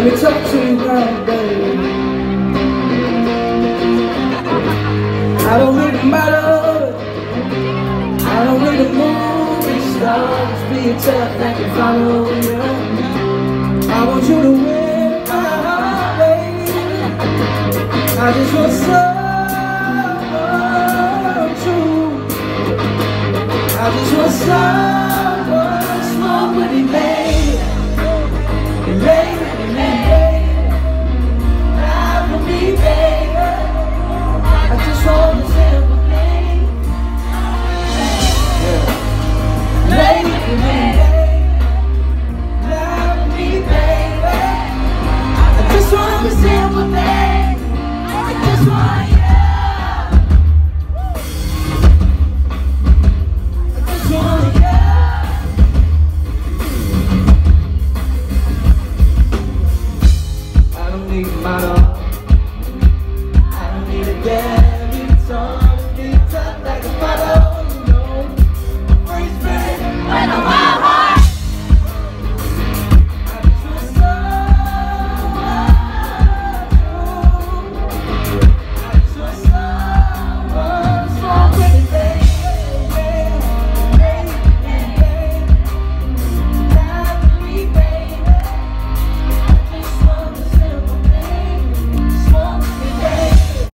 me talk to you now, baby. I don't need a model, I don't need a movie star. Just be a tough that can follow you. I want you to win my heart, baby. I just want some true. I just want someone smoke with me, baby.